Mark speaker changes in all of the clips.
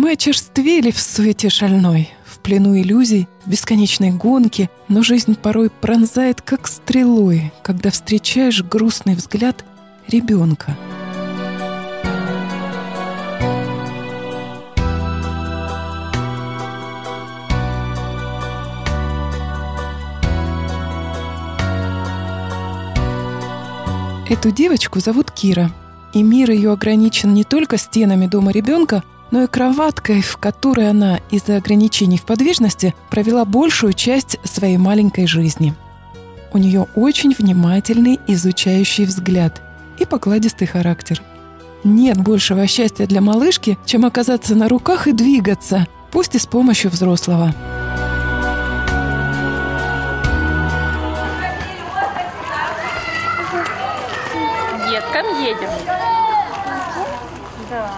Speaker 1: Мы очерствели в суете шальной, в плену иллюзий, в бесконечной гонке, но жизнь порой пронзает, как стрелой, когда встречаешь грустный взгляд ребенка. Эту девочку зовут Кира, и мир ее ограничен не только стенами дома ребенка, но и кроваткой, в которой она из-за ограничений в подвижности провела большую часть своей маленькой жизни. У нее очень внимательный, изучающий взгляд и покладистый характер. Нет большего счастья для малышки, чем оказаться на руках и двигаться, пусть и с помощью взрослого.
Speaker 2: Деткам едем. Да.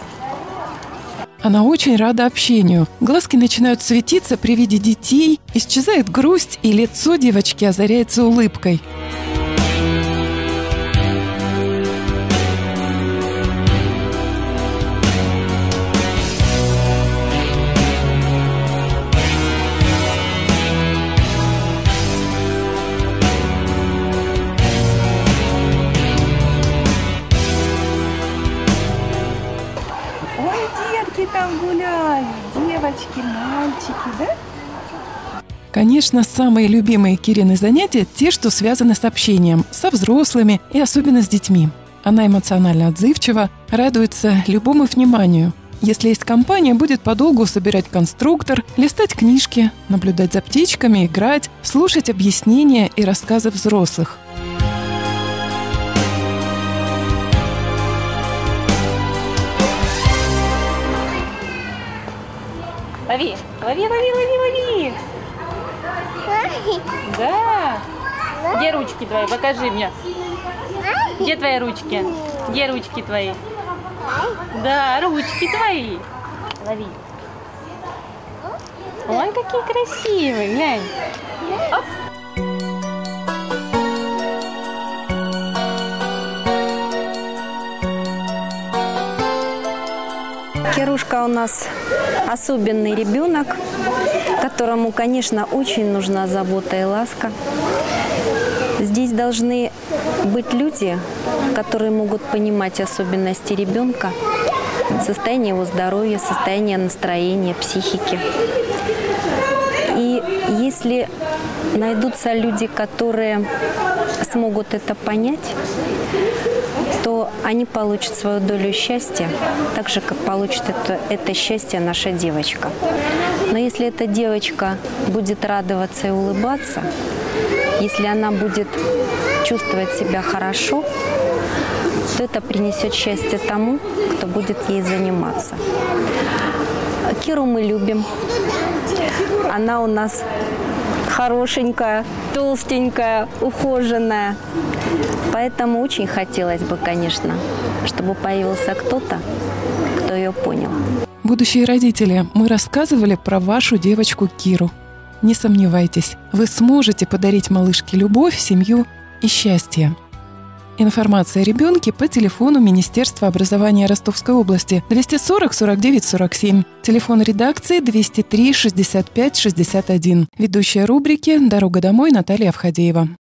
Speaker 1: Она очень рада общению. Глазки начинают светиться при виде детей, исчезает грусть, и лицо девочки озаряется улыбкой.
Speaker 3: Там гуляли, девочки, мальчики, да?
Speaker 1: Конечно, самые любимые Кирины занятия – те, что связаны с общением, со взрослыми и особенно с детьми. Она эмоционально отзывчива, радуется любому вниманию. Если есть компания, будет подолгу собирать конструктор, листать книжки, наблюдать за птичками, играть, слушать объяснения и рассказы взрослых.
Speaker 2: Лови, лови, лови, лови, лови. Да. Где ручки твои? Покажи мне. Где твои ручки? Где ручки твои? Да, ручки твои. Лови. Ой, какие красивые, глянь. Оп.
Speaker 4: Кирушка у нас особенный ребенок, которому, конечно, очень нужна забота и ласка. Здесь должны быть люди, которые могут понимать особенности ребенка, состояние его здоровья, состояние настроения, психики. И если найдутся люди, которые смогут это понять, то они получат свою долю счастья, так же, как получит это счастье наша девочка. Но если эта девочка будет радоваться и улыбаться, если она будет чувствовать себя хорошо, то это принесет счастье тому, кто будет ей заниматься. Киру мы любим. Она у нас хорошенькая, толстенькая, ухоженная. Поэтому очень хотелось бы, конечно, чтобы появился кто-то, кто ее понял.
Speaker 1: Будущие родители, мы рассказывали про вашу девочку Киру. Не сомневайтесь, вы сможете подарить малышке любовь, семью и счастье. Информация о ребенке по телефону Министерства образования Ростовской области 240 49 47, телефон редакции 203 65 61. Ведущая рубрики «Дорога домой» Наталья Авхадеева.